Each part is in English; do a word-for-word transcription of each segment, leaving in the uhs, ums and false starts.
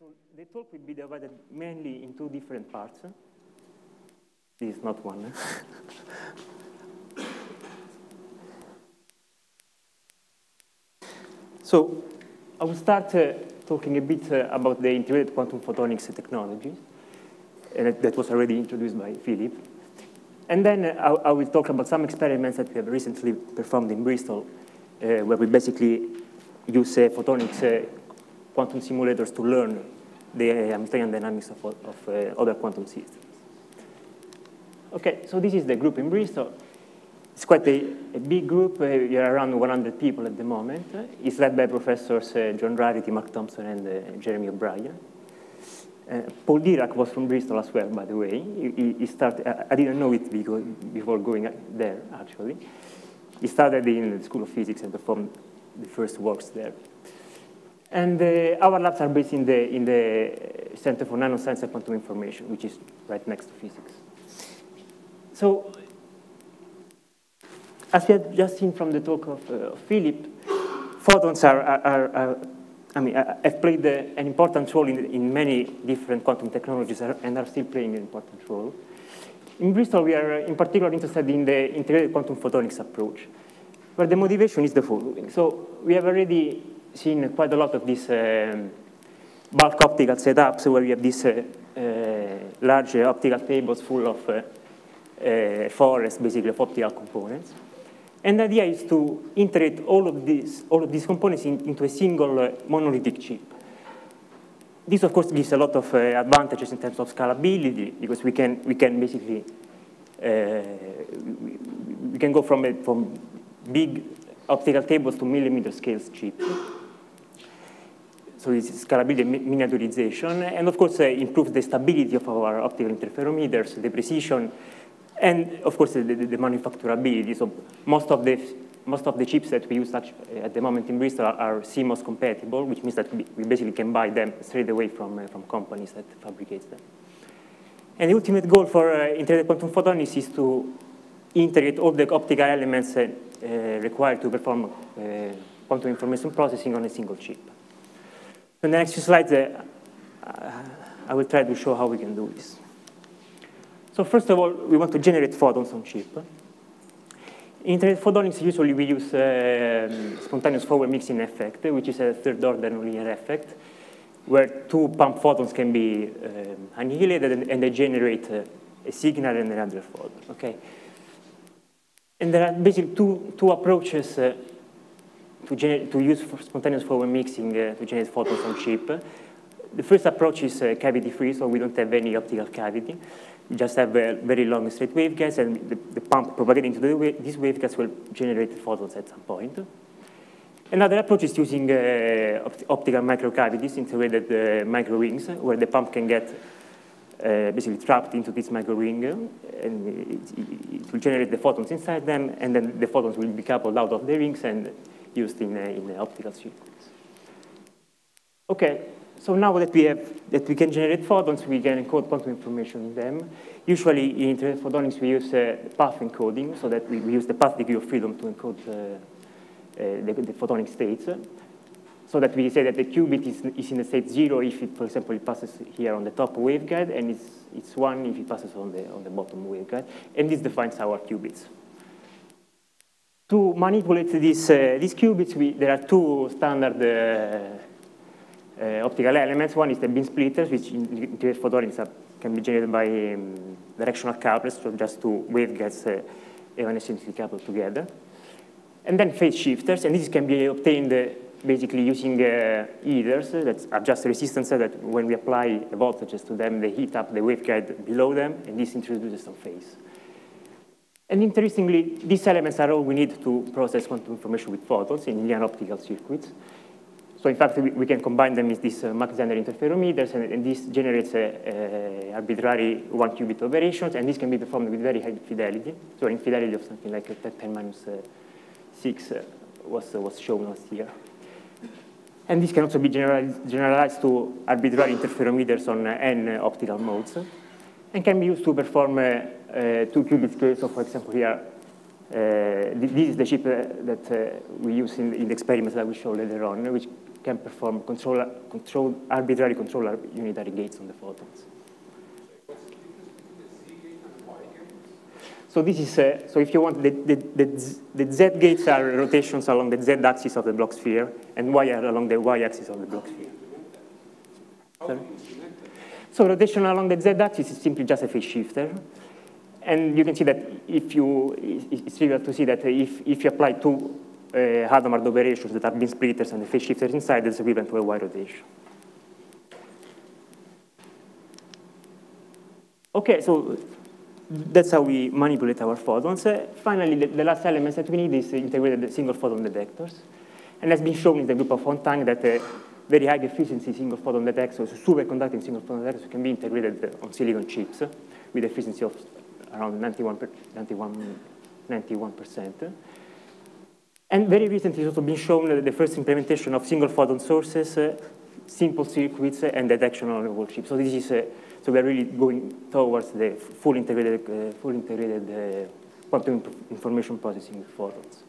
So the talk will be divided mainly in two different parts. This is not one. So I will start uh, talking a bit uh, about the integrated quantum photonics technology, and that, that was already introduced by Philip. And then uh, I, I will talk about some experiments that we have recently performed in Bristol, uh, where we basically use uh, photonics uh, quantum simulators to learn the Hamiltonian dynamics of, of uh, other quantum systems. Okay, so this is the group in Bristol. It's quite a, a big group. Uh, we are around one hundred people at the moment. Uh, it's led by professors uh, John Rarity, Mark Thompson, and uh, Jeremy O'Brien. Uh, Paul Dirac was from Bristol as well, by the way. He, he started, I, I didn't know it because, before going there, actually. He started in the School of Physics and performed the first works there. And uh, our labs are based in the, in the Center for Nanoscience and Quantum Information, which is right next to physics. So, as we had just seen from the talk of, uh, of Philip, photons are, are, are, are I mean, have played uh, an important role in, in many different quantum technologies and are still playing an important role. In Bristol, we are in particular interested in the integrated quantum photonics approach, where the motivation is the following. So we have already seen quite a lot of these um, bulk optical setups where we have these uh, uh, large uh, optical tables full of uh, uh, forests, basically, of optical components. And the idea is to integrate all of these, all of these components in, into a single uh, monolithic chip. This, of course, gives a lot of uh, advantages in terms of scalability, because we can, we can basically, uh, we, we can go from, a, from big optical tables to millimeter scale chips. So this is scalability and miniaturization, and of course uh, improves the stability of our optical interferometers, the precision, and of course the, the, the manufacturability. So most of the most of the chips that we use such, uh, at the moment in Bristol are, are C MOS compatible, which means that we, we basically can buy them straight away from uh, from companies that fabricate them. And the ultimate goal for uh, integrated quantum photonics is to integrate all the optical elements uh, uh, required to perform uh, quantum information processing on a single chip. In the next few slides, uh, I will try to show how we can do this. So first of all, we want to generate photons on chip. In integrated photonics, usually we use uh, spontaneous forward mixing effect, which is a third-order nonlinear effect, where two pump photons can be um, annihilated, and, and they generate uh, a signal and another photon. Okay. And there are basically two, two approaches uh, to, to use for spontaneous forward mixing uh, to generate photons on chip. The first approach is uh, cavity-free, so we don't have any optical cavity. We just have uh, very long straight waveguides, and the, the pump propagating into the wa these waveguides will generate photons at some point. Another approach is using uh, opt optical microcavities, integrated uh, micro rings, where the pump can get Uh, basically trapped into this micro ring, uh, and it, it, it will generate the photons inside them, and then the photons will be coupled out of the rings and used in, uh, in uh, optical circuits. Okay, so now that we have that we can generate photons, we can encode quantum information in them. Usually in integrated photonics, we use uh, path encoding, so that we, we use the path degree of freedom to encode uh, uh, the, the photonic states. So that we say that the qubit is, is in the state zero if, it, for example, it passes here on the top waveguide, and it's, it's one if it passes on the, on the bottom waveguide. And this defines our qubits. To manipulate these, uh, these qubits, we, there are two standard uh, uh, optical elements. One is the beam splitters, which in integrated photonics are, can be generated by um, directional couplers, so just two waveguides uh, evanescently coupled together. And then phase shifters, and this can be obtained uh, basically using uh, heaters that adjust resistance so that when we apply voltages to them, they heat up the waveguide below them, and this introduces some phase. And interestingly, these elements are all we need to process quantum information with photons in linear optical circuits. So in fact, we, we can combine them with these uh, Mach-Zehnder interferometers, and, and this generates uh, uh, arbitrary one-qubit operations, and this can be performed with very high fidelity, so an fidelity of something like ten minus six uh, was, uh, was shown last year. And this can also be generalized, generalized to arbitrary interferometers on uh, n optical modes, and can be used to perform uh, uh, two qubit scales. So, for example, here, uh, this is the chip uh, that uh, we use in, in the experiments that we show later on, which can perform control, control, arbitrary control unitary gates on the photons. So this is, uh, so if you want, the, the, the, the Z gates are rotations along the Z axis of the Bloch sphere, and Y are along the Y axis of the Bloch sphere. Sorry? So rotation along the Z axis is simply just a phase shifter. And you can see that if you, it's trivial to see that if, if you apply two uh, Hadamard operations that are beam splitters and the phase shifters inside, it's equivalent to a Y rotation. Okay, so that's how we manipulate our photons. Uh, finally, the, the last element that we need is integrated single photon detectors. And has been shown in the group of Fontang that uh, very high efficiency single photon detectors, superconducting single photon detectors, can be integrated on silicon chips with efficiency of around ninety-one percent. And very recently, it's also been shown that the first implementation of single photon sources, uh, simple circuits, uh, and detection on a whole chip. So this is, uh, so we're really going towards the full integrated, uh, full integrated uh, quantum information processing with photons.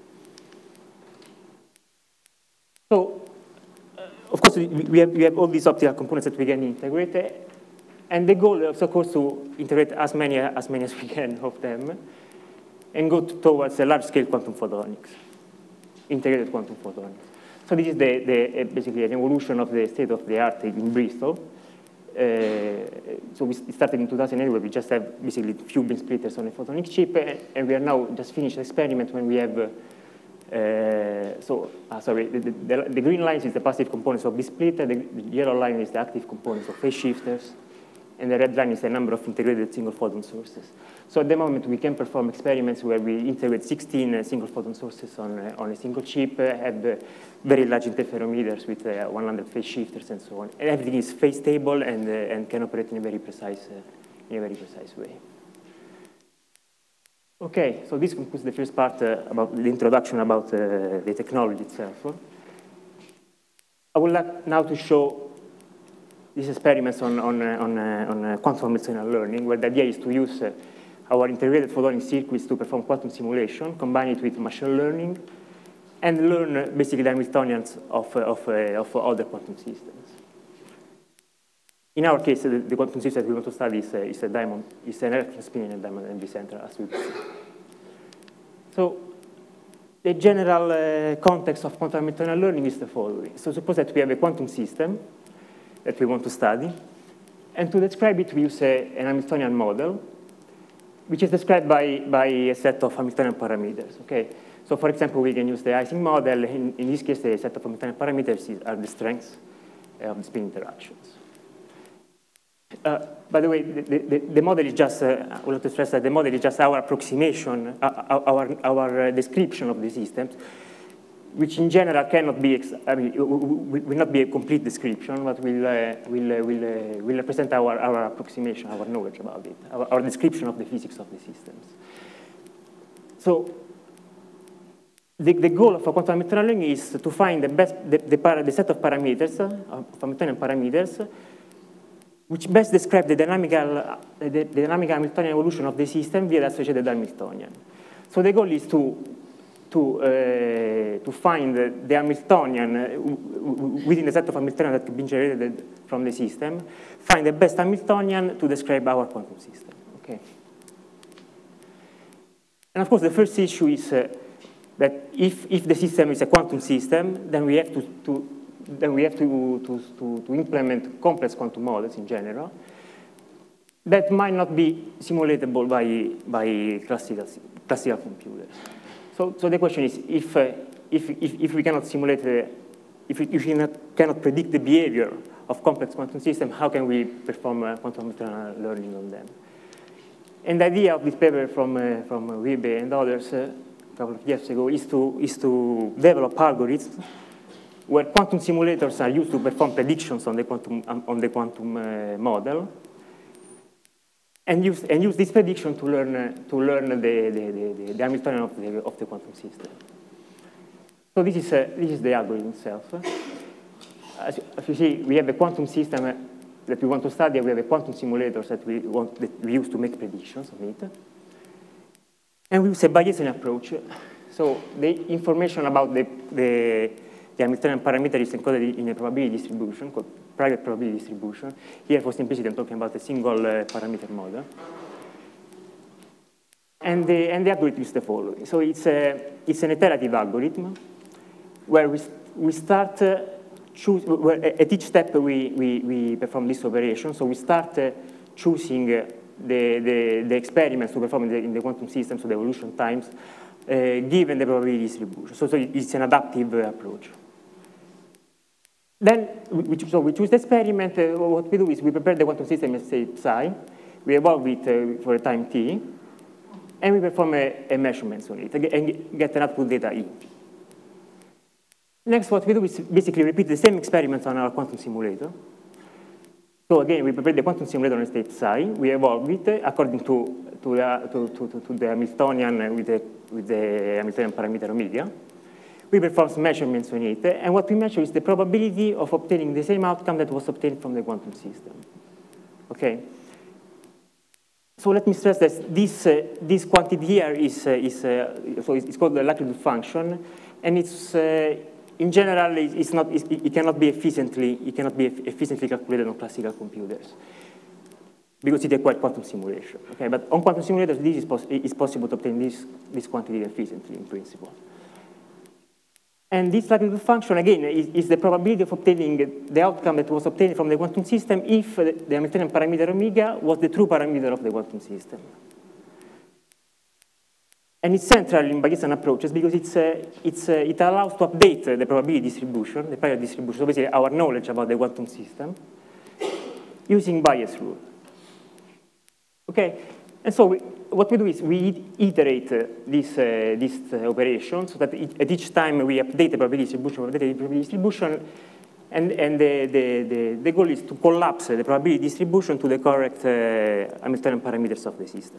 So, uh, of course, we, we, have, we have all these optical components that we can integrate. Uh, And the goal is, of course, to integrate as many as, many as we can of them and go towards a large-scale quantum photonics, integrated quantum photonics. So this is the, the, basically an evolution of the state-of-the-art in Bristol. Uh, so we started in two thousand eight, where we just have basically few beam splitters on a photonic chip, and we are now just finished the experiment when we have, uh, so, uh, sorry, the, the, the green line is the passive components of beam splitter, the, the yellow line is the active components of phase shifters, and the red line is the number of integrated single photon sources. So at the moment, we can perform experiments where we integrate sixteen uh, single photon sources on, uh, on a single chip, uh, have uh, very large interferometers with uh, one hundred phase shifters and so on. And everything is phase stable and, uh, and can operate in a very precise, uh, in a very precise way. Okay, so this concludes the first part uh, about the introduction about uh, the technology itself. I would like now to show these experiments on, on, uh, on, uh, on uh, quantum Hamiltonian learning, where the idea is to use uh, our integrated photonic circuits to perform quantum simulation, combine it with machine learning, and learn uh, basically the Hamiltonians of, uh, of, uh, of other quantum systems. In our case, uh, the, the quantum system that we want to study is, uh, is a diamond, is an electron spinning a diamond and bicenter, as we can see. So the general uh, context of quantum Hamiltonian learning is the following. So suppose that we have a quantum system that we want to study. And to describe it, we use a, an Hamiltonian model, which is described by, by a set of Hamiltonian parameters, okay? So for example, we can use the Ising model. In, in this case, the set of Hamiltonian parameters is, are the strengths of the spin interactions. Uh, by the way, the, the, the model is just, uh, I would like to stress that the model is just our approximation, uh, our, our description of the systems, which in general cannot be, I mean, will not be a complete description, but will, uh, will, uh, will, uh, will represent our, our approximation, our knowledge about it, our, our description of the physics of the systems. So the, the goal of a quantum Hamiltonian learning is to find the best, the, the, para, the set of parameters, uh, of Hamiltonian parameters, which best describe the dynamical, uh, the, the dynamical Hamiltonian evolution of the system via the associated Hamiltonian. So the goal is to To, uh, to find the Hamiltonian uh, within the set of Hamiltonian that can be generated from the system, find the best Hamiltonian to describe our quantum system. Okay. And of course, the first issue is uh, that if, if the system is a quantum system, then we have to, to then we have to, to, to, to implement complex quantum models in general that might not be simulatable by, by classical, classical computers. So, so the question is, if, uh, if, if, if we cannot simulate, uh, if, we, if we not, cannot predict the behavior of complex quantum systems, how can we perform uh, quantum Hamiltonian learning on them? And the idea of this paper from, uh, from Wiebe and others uh, a couple of years ago is to, is to develop algorithms where quantum simulators are used to perform predictions on the quantum, um, on the quantum uh, model, And use, and use this prediction to learn, uh, to learn the, the, the, the Hamiltonian of the, of the quantum system. So this is, uh, this is the algorithm itself. As, as you see, we have a quantum system uh, that we want to study, and we have a quantum simulators that we, want, that we use to make predictions on it. And we use a Bayesian approach. So the information about the, the, the the Hamiltonian parameter is encoded in a probability distribution called private probability distribution. Here, for simplicity, I'm talking about a single uh, parameter model. And the, and the algorithm is the following. So it's, a, it's an iterative algorithm where we, we start uh, choose, where at each step we, we, we perform this operation. So we start uh, choosing uh, the, the, the experiments to perform in the, in the quantum system, so the evolution times, uh, given the probability distribution. So, so it's an adaptive uh, approach. Then, we, so we choose the experiment. Uh, what we do is we prepare the quantum system at state psi. We evolve it uh, for a time t. And we perform a, a measurement on it and get an output data E. Next, what we do is basically repeat the same experiment on our quantum simulator. So again, we prepare the quantum simulator on state psi. We evolve it according to, to, the, to, to, to the Hamiltonian with the, with the Hamiltonian parameter omega. We perform some measurements on it. And what we measure is the probability of obtaining the same outcome that was obtained from the quantum system. Okay? So let me stress that this, uh, this quantity here is, uh, is uh, so it's called the likelihood function, and it's, uh, in general, it's not, it's, it cannot be efficiently, it cannot be efficiently calculated on classical computers because it requires quantum simulation. Okay, but on quantum simulators, this is, pos is possible to obtain this, this quantity efficiently in principle. And this likelihood function, again, is, is the probability of obtaining the outcome that was obtained from the quantum system if the, the Hamiltonian parameter omega was the true parameter of the quantum system. And it's central in Bayesian approaches because it's, uh, it's, uh, it allows to update uh, the probability distribution, the prior distribution, so basically our knowledge about the quantum system, using Bayes' rule. Okay, and so we, what we do is we iterate uh, this, uh, this uh, operation so that it, at each time we update the probability distribution, update the probability distribution, and, and the, the, the, the goal is to collapse the probability distribution to the correct uh, Hamiltonian parameters of the system.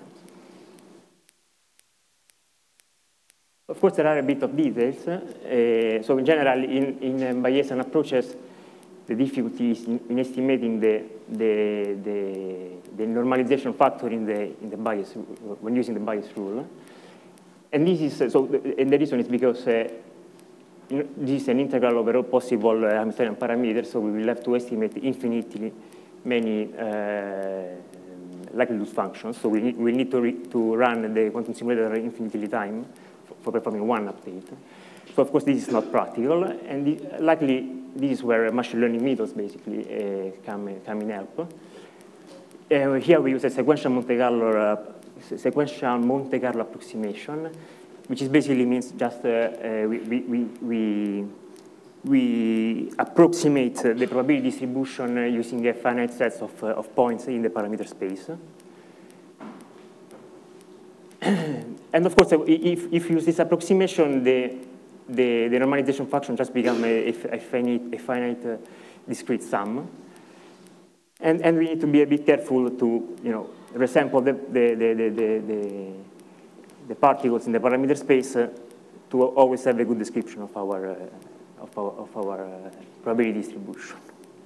Of course, there are a bit of details. Uh, so in general, in, in um, Bayesian approaches, the difficulty is in, in estimating the, the, the, the normalization factor in the, in the Bayes, when using the Bayes rule. And this is, so, the, and the reason is because uh, this is an integral over all possible uh, Hamiltonian parameters, so we will have to estimate infinitely many uh, likelihood functions. So we need, we need to, re, to run the quantum simulator infinitely time for, for performing one update. So of course, this is not practical, and the, likely this is where machine learning methods basically uh, come, come in help. Uh, here we use a sequential Monte Carlo, uh, sequential Monte Carlo approximation, which is basically means just uh, uh, we, we, we, we approximate the probability distribution using a finite set of, uh, of points in the parameter space. And of course, if, if you use this approximation, the The, the normalization function just becomes a, a, a finite, a finite uh, discrete sum. And, and we need to be a bit careful to, you know, resample the, the, the, the, the, the particles in the parameter space uh, to always have a good description of our, uh, of our, of our uh, probability distribution.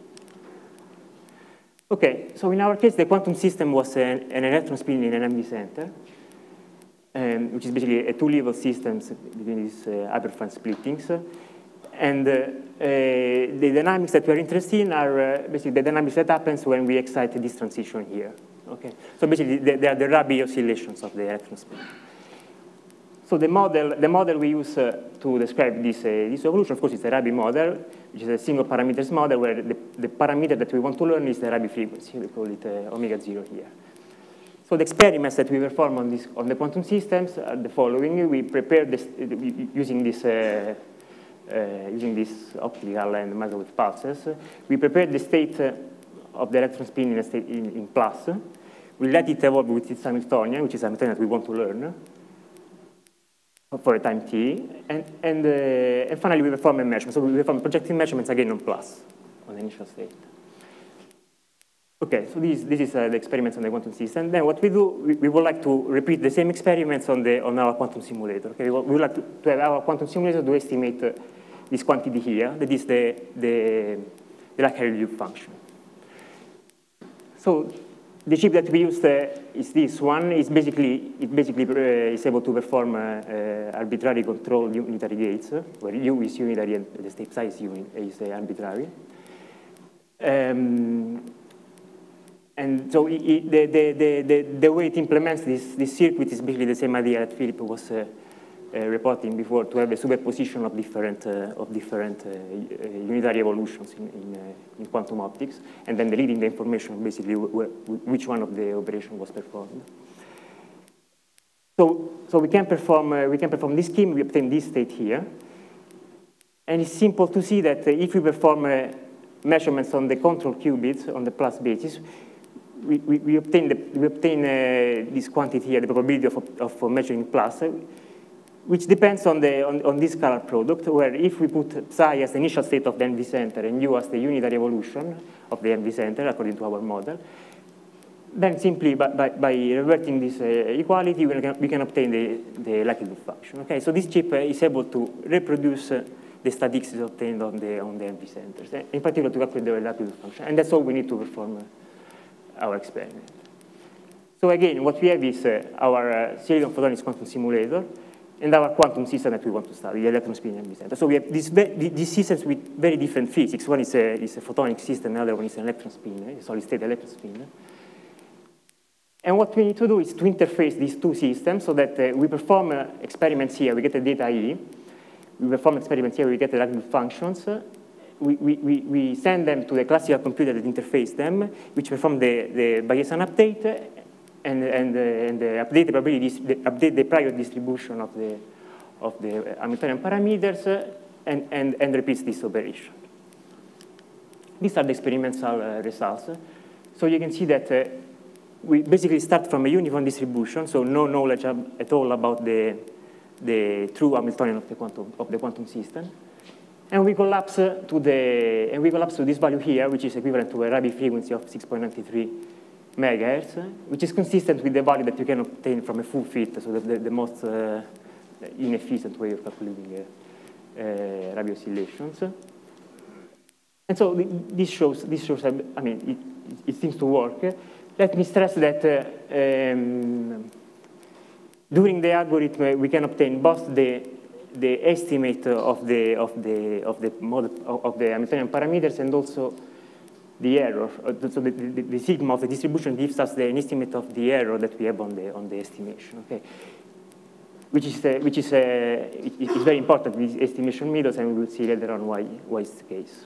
Okay, so in our case, the quantum system was an, an electron spin in an empty center. Um, which is basically a two-level system between these uh, hyperfine splittings. And uh, uh, the dynamics that we're interested in are uh, basically the dynamics that happens when we excite this transition here. Okay, so basically they are the Rabi oscillations of the electron spin. So the model, the model we use uh, to describe this, uh, this evolution, of course, is the Rabi model, which is a single parameters model where the, the parameter that we want to learn is the Rabi frequency. We call it uh, omega zero here. So the experiments that we perform on, this, on the quantum systems are the following. We prepare this using this, uh, uh, using this optical and microwave pulses. We prepare the state of the electron spin in, a state, in, in plus. We let it evolve with its Hamiltonian, which is Hamiltonian that we want to learn for a time t. And, and, uh, and finally, we perform a measurement. So we perform projective measurements again on plus, on the initial state. Okay, so this, this is uh, the experiments on the quantum system. Then what we do, we, we would like to repeat the same experiments on, the, on our quantum simulator. Okay, we would, we would like to, to have our quantum simulator to estimate uh, this quantity here, that is the, the, the likelihood function. So the chip that we used uh, is this one. It's basically, it basically uh, is able to perform uh, uh, arbitrary control unitary gates, where U is unitary and the step size is uh, arbitrary. Um, and so it, it, the, the, the, the way it implements this, this circuit is basically the same idea that Philip was uh, uh, reporting before, to have a superposition of different, uh, of different uh, uh, unitary evolutions in, in, uh, in quantum optics, and then deleting the information basically where, which one of the operation was performed. So, so we can perform uh, we can perform this scheme. We obtain this state here, and it's simple to see that uh, if we perform uh, measurements on the control qubits on the plus basis, we, we, we obtain the, we obtain uh, this quantity here, the probability of, of measuring plus, uh, which depends on, the, on, on this scalar product, where if we put psi as the initial state of the M V center and U as the unitary evolution of the M V center, according to our model, then simply by, by, by reverting this uh, equality, we can, we can obtain the, the likelihood function. Okay, so this chip uh, is able to reproduce uh, the statistics obtained on the, on the M V centers, uh, in particular to calculate the likelihood function. And that's all we need to perform uh, our experiment. So again, what we have is uh, our uh, silicon photonics quantum simulator, and our quantum system that we want to study, the electron spin M V center. So we have these, these systems with very different physics. One is a, is a photonic system, the other one is an electron spin, a solid state electron spin. And what we need to do is to interface these two systems so that uh, we perform uh, experiments here, we get the data E. We perform experiments here, we get the likelihood functions. We, we, we send them to the classical computer that interface them, which perform the, the Bayesian update, and, and, uh, and uh, update the probability, the, update the prior distribution of the, of the Hamiltonian parameters, uh, and, and, and repeats this operation. These are the experimental uh, results. So you can see that uh, we basically start from a uniform distribution, so no knowledge at all about the, the true Hamiltonian of the quantum, of the quantum system. And we collapse to the, and we collapse to this value here, which is equivalent to a Rabi frequency of six point nine three megahertz, which is consistent with the value that you can obtain from a full fit, so the, the, the most uh, inefficient way of calculating uh, uh, Rabi oscillations. And so this shows, this shows, I mean, it, it seems to work. Let me stress that uh, um, during the algorithm, we can obtain both the the estimate of the of the of the model of the Hamiltonian parameters and also the error. So the, the, the sigma of the distribution gives us the, an estimate of the error that we have on the on the estimation. Okay, which is uh, which is uh, it, it's very important with estimation methods, and we will see later on why why it's the case.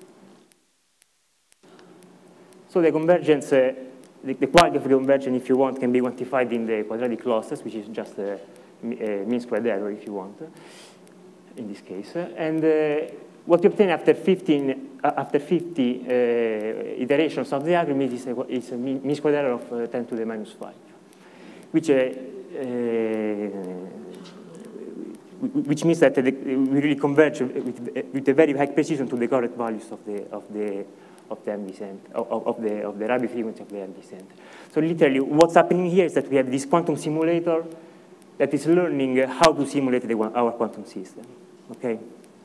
So the convergence, uh, the, the quality of the convergence, if you want, can be quantified in the quadratic losses, which is just a, a mean squared error, if you want, in this case. And uh, what you obtain after fifteen, uh, after fifty uh, iterations of the algorithm is a, is a mean squared error of uh, ten to the minus five, which uh, uh, which means that the, we really converge with, with a very high precision to the correct values of the of the of the M V center, of, of the of the Rabi frequency of the M V center. So literally, what's happening here is that we have this quantum simulator that is learning how to simulate the, our quantum system. Okay.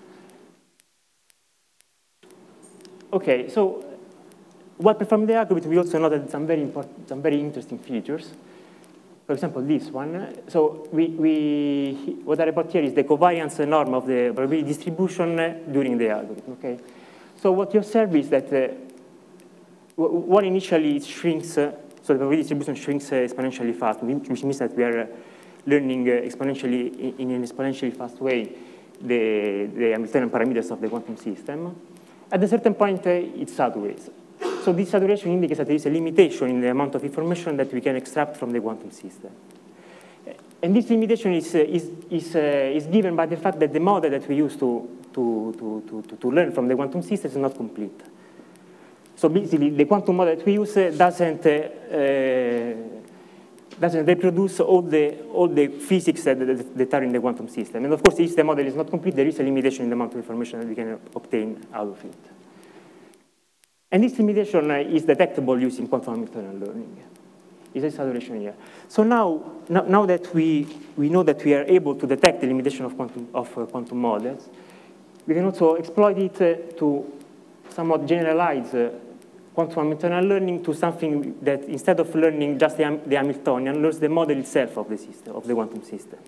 Okay. So while performing the algorithm, we also noted some very important, some very interesting features. For example, this one. So we, we what I report here is the covariance norm of the probability distribution during the algorithm. Okay. So what you observe is that uh, what initially it shrinks, uh, so the probability distribution shrinks uh, exponentially fast, which means that we are uh, learning uh, exponentially, in an exponentially fast way, the, the Hamiltonian parameters of the quantum system. At a certain point, uh, it saturates. So this saturation indicates that there is a limitation in the amount of information that we can extract from the quantum system. And this limitation is, uh, is, is, uh, is given by the fact that the model that we use to, to, to, to, to learn from the quantum system is not complete. So basically, the quantum model that we use uh, doesn't, uh, uh, doesn't reproduce all the, all the physics that, that, that are in the quantum system. And of course, if the model is not complete, there is a limitation in the amount of information that we can obtain out of it. And this limitation uh, is detectable using quantum Hamiltonian learning. Is a saturation here. So now, now, now that we, we know that we are able to detect the limitation of quantum, of, uh, quantum models, we can also exploit it uh, to somewhat generalize uh, quantum Hamiltonian learning to something that, instead of learning just the, the Hamiltonian, learns the model itself of the system, of the quantum system.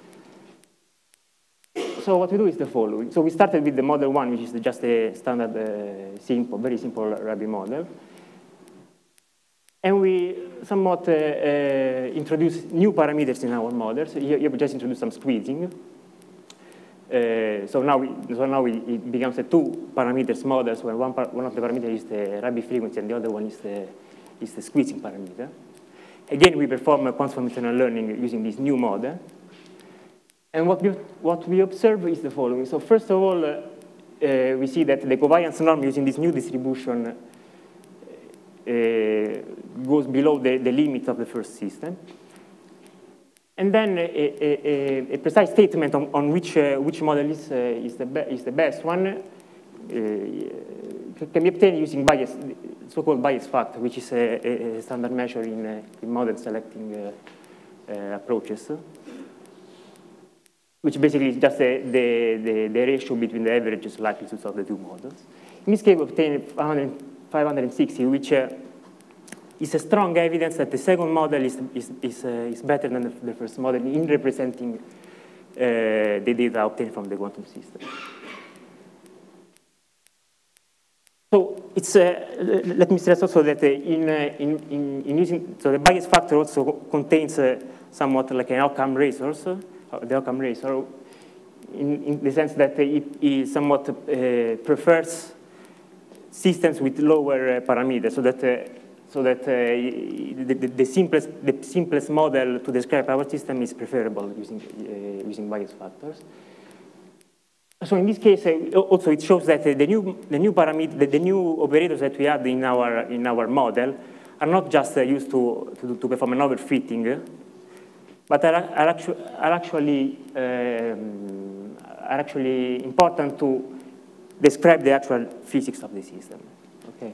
So what we do is the following. So we started with the model one, which is just a standard, uh, simple, very simple Rabi model. And we somewhat uh, uh, introduce new parameters in our models. Here, here we just introduce some squeezing. Uh, so now, we, so now we, it becomes a two parameters models where one, par one of the parameters is the Rabi frequency and the other one is the, is the squeezing parameter. Again, we perform a quantum Hamiltonian learning using this new model. And what we, what we observe is the following. So first of all, uh, uh, we see that the covariance norm using this new distribution uh, goes below the, the limit of the first system. And then a, a, a precise statement on, on which, uh, which model is, uh, is, the is the best one uh, can be obtained using bias, so-called bias factor, which is a, a standard measure in, uh, in model selecting uh, uh, approaches, which basically is just the, the, the, the ratio between the averages likelihoods of the two models. In this case, we obtained five hundred sixty, which uh, is a strong evidence that the second model is, is, is, uh, is better than the, the first model in representing uh, the data obtained from the quantum system. So it's, uh, let me stress also that uh, in, uh, in, in, in using, so the bias factor also contains uh, somewhat like an Occam razor, so, uh, the Occam razor, in, in the sense that it, it somewhat uh, prefers systems with lower uh, parameters, so that uh, so that uh, the, the, the, simplest, the simplest model to describe our system is preferable using, uh, using bias factors. So in this case, uh, also it shows that uh, the new, the new parameter, the, the new operators that we had in our, in our model are not just uh, used to, to, to perform an overfitting, but are, are, actu are, actually, um, are actually important to describe the actual physics of the system. Okay.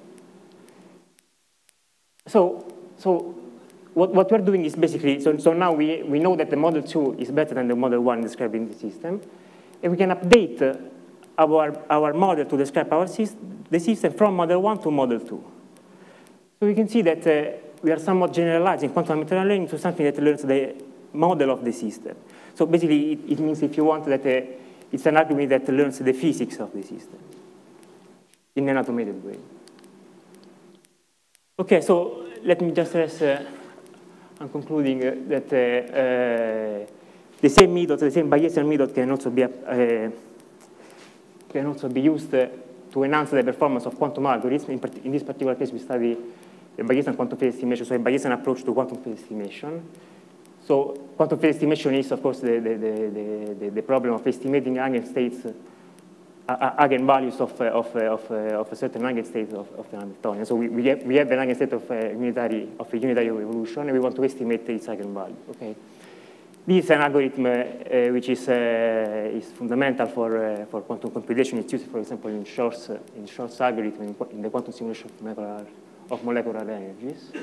So, so what, what we're doing is basically, so, so now we, we know that the model two is better than the model one describing the system, and we can update uh, our, our model to describe our system, the system from model one to model two. So we can see that uh, we are somewhat generalizing quantum Hamiltonian learning to something that learns the model of the system. So basically, it, it means, if you want, that uh, it's an algorithm that learns the physics of the system in an automated way. Okay, so let me just stress, uh, I'm concluding, uh, that uh, uh, the same method, the same Bayesian method can also be, uh, can also be used uh, to enhance the performance of quantum algorithms. In, in this particular case, we study the Bayesian quantum phase estimation, so a Bayesian approach to quantum phase estimation. So quantum phase estimation is, of course, the, the, the, the, the problem of estimating eigenstates, uh, eigenvalues of, uh, of, uh, of, uh, of a certain eigenstate of, of the Hamiltonian. So we, we, have, we have an eigenstate of a unitary, of a unitary evolution, and we want to estimate its eigenvalue. Okay. This is an algorithm uh, uh, which is, uh, is fundamental for, uh, for quantum computation. It's used, for example, in Shor's, uh, in Shor's algorithm in, in the quantum simulation of molecular, of molecular energies.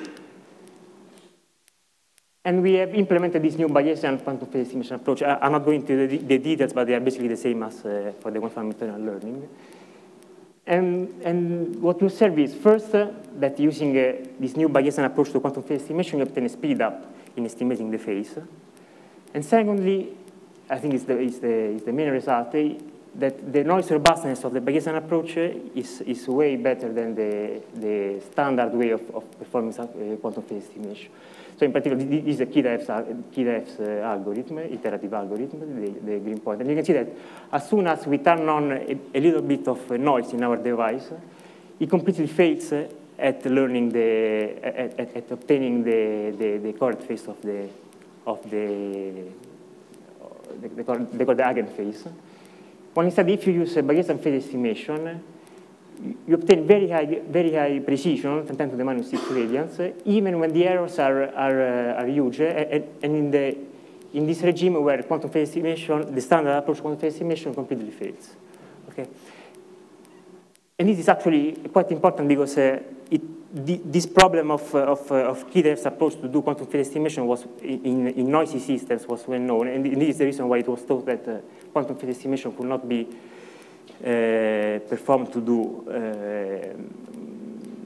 And we have implemented this new Bayesian quantum phase estimation approach. I, I'm not going into the, the details, but they are basically the same as uh, for the quantum Hamiltonian learning. And, and what we observe is, first, uh, that using uh, this new Bayesian approach to quantum phase estimation, you obtain a speed up in estimating the phase. And secondly, I think it's the, it's the, it's the main result, uh, that the noise robustness of the Bayesian approach uh, is, is way better than the, the standard way of, of performing uh, quantum phase estimation. So in particular, this is the Kiraev's, Kiraev's uh, algorithm, iterative algorithm, the, the green point. And you can see that as soon as we turn on a, a little bit of noise in our device, it completely fails at learning the, at, at, at obtaining the, the, the correct phase of the, of the, the, the, the, the eigenphase. When instead, if you use a Bayesian phase estimation, you obtain very high, very high precision, ten to the minus six radians, even when the errors are, are, uh, are huge. And, and in, the, in this regime where quantum phase estimation, the standard approach to quantum phase estimation completely fails. Okay? And this is actually quite important because uh, it, the, this problem of, uh, of, uh, of Kiraev's approach to do quantum phase estimation was in, in noisy systems was well known. And this is the reason why it was thought that uh, quantum phase estimation could not be Uh, performed to do uh, to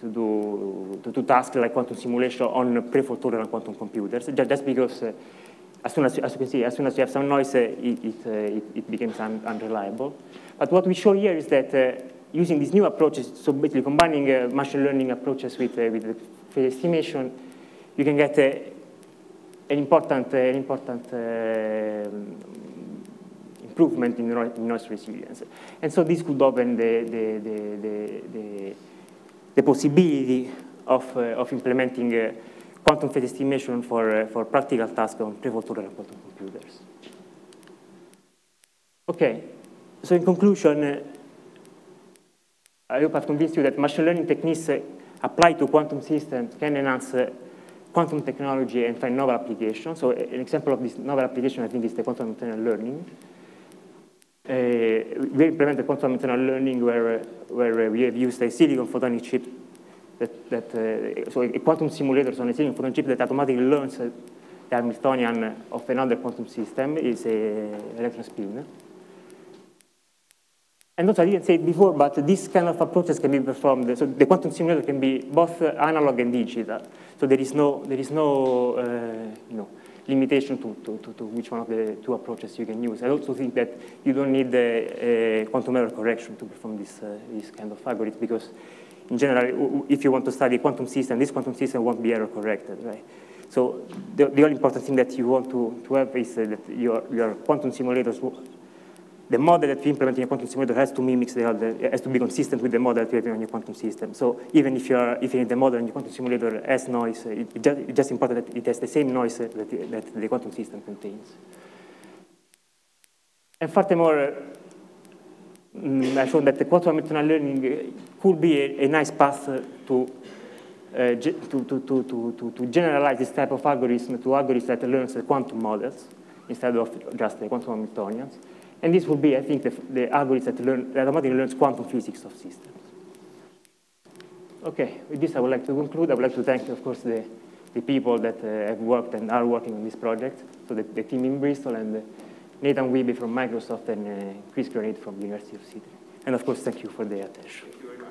to do to, to tasks like quantum simulation on pre-fault tolerant quantum computers, just, just because uh, as soon as, as you can see, as soon as you have some noise, uh, it, it, uh, it, it becomes un unreliable. But what we show here is that uh, using these new approaches, so basically combining uh, machine learning approaches with, uh, with the phase estimation, you can get uh, an important, uh, an important uh, improvement in, in noise resilience. And so this could open the, the, the, the, the, the possibility of, uh, of implementing uh, quantum phase estimation for, uh, for practical tasks on pre-fault tolerant quantum computers. Okay, so in conclusion, uh, I hope I've convinced you that machine learning techniques uh, applied to quantum systems can enhance uh, quantum technology and find novel applications. So an example of this novel application, I think, is the quantum internal learning. Uh, we implemented quantum internal learning where, uh, where uh, we have used a silicon photonic chip that, that uh, so a quantum simulator on a silicon photonic chip that automatically learns uh, the Hamiltonian of another quantum system is a electron spin. And also, I didn't say it before, but this kind of approaches can be performed. So the quantum simulator can be both uh, analog and digital. So there is no, there is no uh, you know, limitation to, to, to, to which one of the two approaches you can use. I also think that you don't need a, a quantum error correction to perform this, uh, this kind of algorithm, because in general, if you want to study a quantum system, this quantum system won't be error corrected, right? So the, the only important thing that you want to, to have is uh, that your, your quantum simulators, the model that we implement in a quantum simulator has to mimic the other, has to be consistent with the model that you have in your quantum system. So even if you're, if the model in your quantum simulator has noise, it, it just, it's just important that it has the same noise that, that the quantum system contains. And furthermore, um, I showed that the quantum internal learning could be a, a nice path to, uh, to, to, to, to, to generalize this type of algorithm to algorithms that learn the quantum models instead of just the quantum Hamiltonians. And this will be, I think, the, the algorithm that, learn, that automatically learns quantum physics of systems. Okay, with this I would like to conclude. I would like to thank, of course, the, the people that uh, have worked and are working on this project. So the, the team in Bristol, and uh, Nathan Wiebe from Microsoft, and uh, Chris Granit from the University of Sydney. And of course, thank you for the attention.